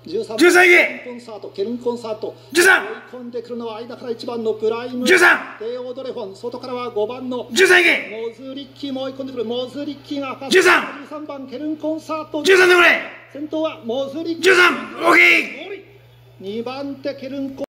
13 コンサート、 ケルンコンサート。 13 追い込んでくるのは間から1番のプライム。 13 帝王ドレフォン、外からは5番の 13 モズリッキーも追い込んでくる。モズリッキーが 13 番ケルンコンサート。 13でこれ先頭はモズリッキー。 13オーケー 2番手ケルンコンサート。